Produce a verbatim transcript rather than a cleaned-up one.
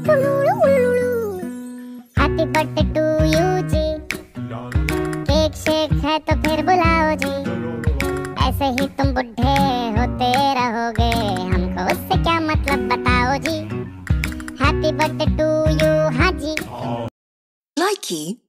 Happy birthday to you जी, cake शेक है तो फिर बुलाओ जी। ऐसे ही तुम बुढ़े होते रहोगे, हमको उससे क्या मतलब बताओ जी। हैप्पी बर्थडे टू यू हाँ जी। Likey